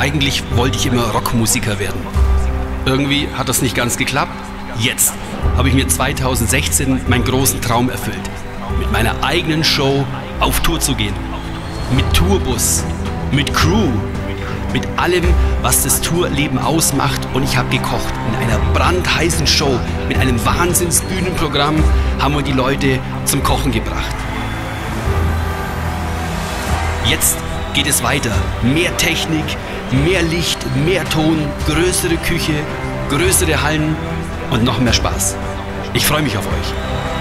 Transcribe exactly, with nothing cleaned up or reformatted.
Eigentlich wollte ich immer Rockmusiker werden. Irgendwie hat das nicht ganz geklappt. Jetzt habe ich mir zweitausendsechzehn meinen großen Traum erfüllt. Mit meiner eigenen Show auf Tour zu gehen. Mit Tourbus, mit Crew, mit allem, was das Tourleben ausmacht. Und ich habe gekocht. In einer brandheißen Show, mit einem Wahnsinnsbühnenprogramm haben wir die Leute zum Kochen gebracht. Jetzt geht es weiter. Mehr Technik, mehr Licht, mehr Ton, größere Küche, größere Hallen und noch mehr Spaß. Ich freue mich auf euch.